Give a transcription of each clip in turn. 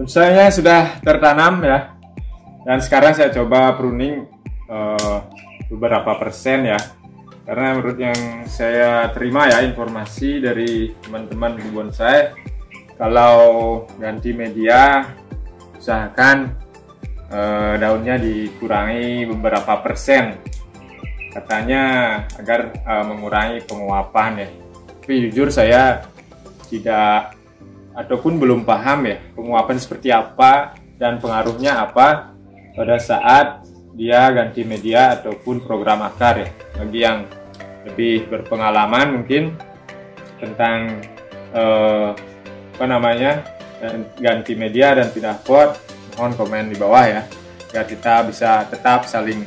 Bonsainya sudah tertanam ya, dan sekarang saya coba pruning beberapa persen ya, karena menurut yang saya terima ya informasi dari teman-teman di bonsai, kalau ganti media usahakan daunnya dikurangi beberapa persen, katanya agar mengurangi penguapan ya. Tapi jujur saya tidak ataupun belum paham ya penguapan seperti apa dan pengaruhnya apa pada saat dia ganti media ataupun program akar ya. Bagi yang lebih berpengalaman mungkin tentang ganti media dan pindah pot, mohon komen di bawah ya, agar kita bisa tetap saling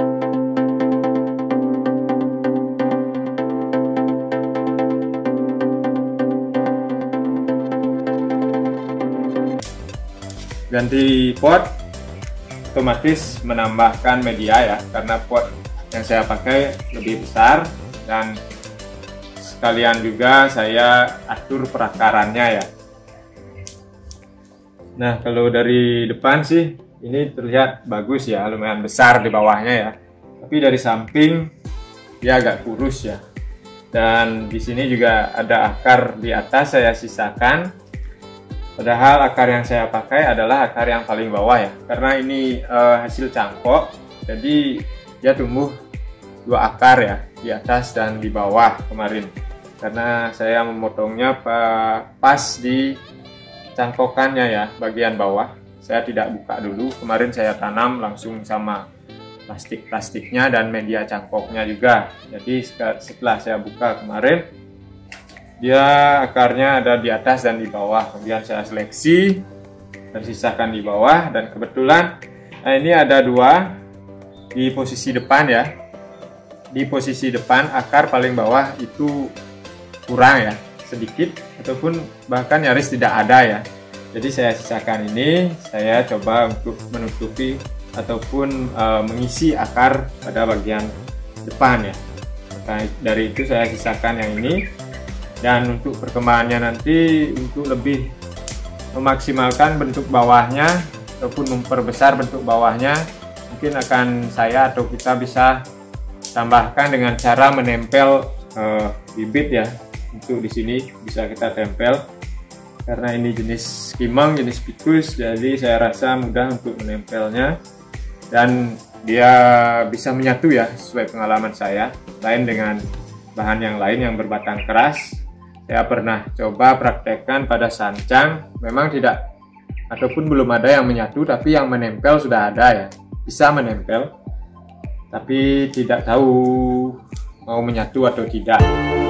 ganti pot. Otomatis menambahkan media ya, karena pot yang saya pakai lebih besar, dan sekalian juga saya atur perakarannya ya. Nah, kalau dari depan sih ini terlihat bagus ya, lumayan besar di bawahnya ya, tapi dari samping dia agak kurus ya. Dan di sini juga ada akar di atas saya sisakan. Padahal akar yang saya pakai adalah akar yang paling bawah ya, karena ini hasil cangkok, jadi dia tumbuh dua akar ya, di atas dan di bawah kemarin. Karena saya memotongnya pas di cangkokannya ya, bagian bawah. Saya tidak buka dulu, kemarin saya tanam langsung sama plastiknya dan media cangkoknya juga. Jadi setelah saya buka kemarin, dia akarnya ada di atas dan di bawah, kemudian saya seleksi dan sisakan di bawah. Dan kebetulan ini ada dua di posisi depan ya. Di posisi depan akar paling bawah itu kurang ya, sedikit ataupun bahkan nyaris tidak ada ya. Jadi saya sisakan ini, saya coba untuk menutupi ataupun mengisi akar pada bagian depan ya. Maka dari itu saya sisakan yang ini. Dan untuk perkembangannya nanti, untuk lebih memaksimalkan bentuk bawahnya ataupun memperbesar bentuk bawahnya, mungkin akan saya atau kita bisa tambahkan dengan cara menempel bibit ya. Untuk di sini bisa kita tempel, karena ini jenis kimeng, jenis ficus, jadi saya rasa mudah untuk menempelnya dan dia bisa menyatu ya, sesuai pengalaman saya. Lain dengan bahan yang lain yang berbatang keras, saya pernah coba praktekkan pada sancang, memang tidak ataupun belum ada yang menyatu, tapi yang menempel sudah ada ya, bisa menempel, tapi tidak tahu mau menyatu atau tidak.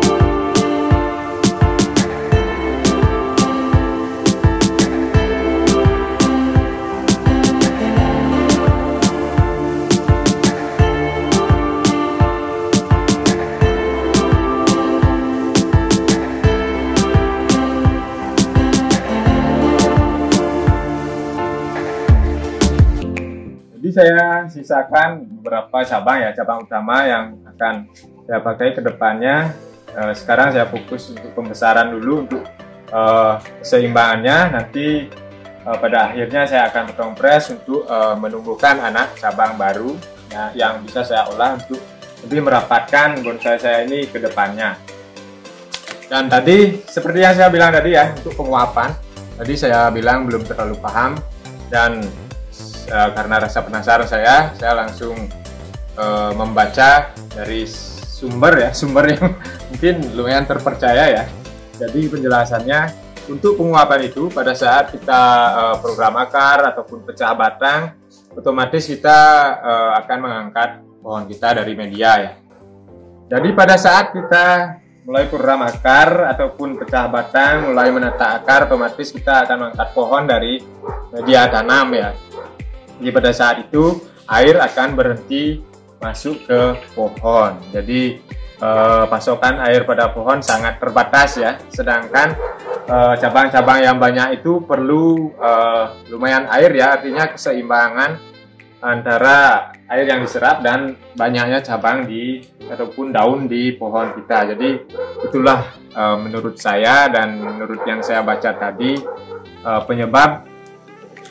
Jadi saya sisakan beberapa cabang ya, cabang utama yang akan saya pakai ke depannya. Sekarang saya fokus untuk pembesaran dulu untuk keseimbangannya. Nanti pada akhirnya saya akan potong press untuk menumbuhkan anak cabang baru ya, yang bisa saya olah untuk lebih merapatkan bonsai saya ini ke depannya. Dan tadi seperti yang saya bilang tadi ya, untuk penguapan tadi saya bilang belum terlalu paham, dan karena rasa penasaran saya langsung membaca dari sumber yang mungkin lumayan terpercaya ya. Jadi penjelasannya, untuk penguapan itu pada saat kita program akar ataupun pecah batang, otomatis kita akan mengangkat pohon kita dari media ya. Jadi pada saat kita mulai program akar ataupun pecah batang, mulai menata akar, otomatis kita akan mengangkat pohon dari media tanam ya. Jadi pada saat itu air akan berhenti masuk ke pohon. Jadi pasokan air pada pohon sangat terbatas ya. Sedangkan cabang-cabang yang banyak itu perlu lumayan air ya. Artinya keseimbangan antara air yang diserap dan banyaknya cabang ataupun daun di pohon kita. Jadi itulah menurut saya dan menurut yang saya baca tadi penyebab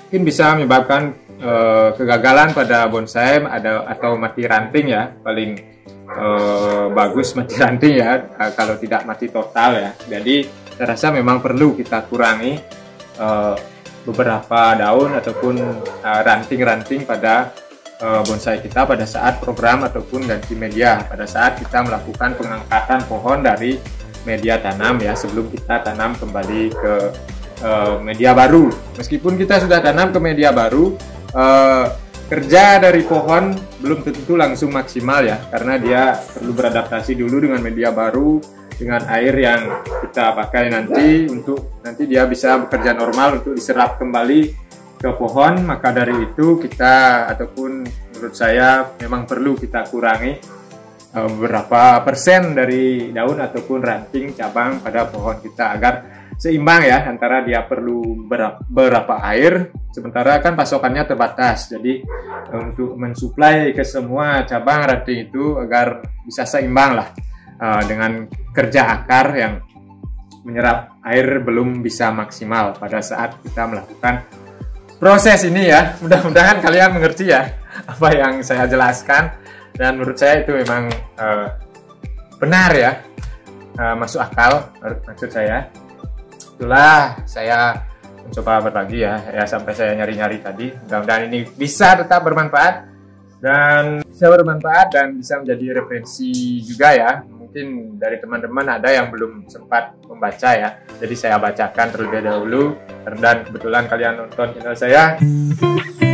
mungkin bisa menyebabkan kegagalan pada bonsai atau mati ranting ya. Paling bagus mati ranting ya, kalau tidak mati total ya. Jadi saya rasa memang perlu kita kurangi beberapa daun ataupun ranting-ranting pada bonsai kita pada saat program ataupun ganti media, pada saat kita melakukan pengangkatan pohon dari media tanam ya, sebelum kita tanam kembali ke media baru. Meskipun kita sudah tanam ke media baru, kerja dari pohon belum tentu langsung maksimal ya, karena dia perlu beradaptasi dulu dengan media baru, dengan air yang kita pakai nanti, untuk nanti dia bisa bekerja normal untuk diserap kembali ke pohon. Maka dari itu kita, ataupun menurut saya memang perlu kita kurangi beberapa persen dari daun ataupun ranting cabang pada pohon kita, agar seimbang ya, antara dia perlu berapa air, sementara kan pasokannya terbatas. Jadi untuk mensuplai ke semua cabang ranting itu agar bisa seimbang lah dengan kerja akar yang menyerap air belum bisa maksimal pada saat kita melakukan proses ini ya. Mudah-mudahan kalian mengerti ya apa yang saya jelaskan, dan menurut saya itu memang benar ya, masuk akal maksud saya. Itulah saya mencoba berbagi ya sampai saya nyari-nyari tadi. Mudah-mudahan ini bisa tetap bermanfaat dan bisa menjadi referensi juga ya. Mungkin dari teman-teman ada yang belum sempat membaca ya, jadi saya bacakan terlebih dahulu. Dan kebetulan kalian nonton channel saya.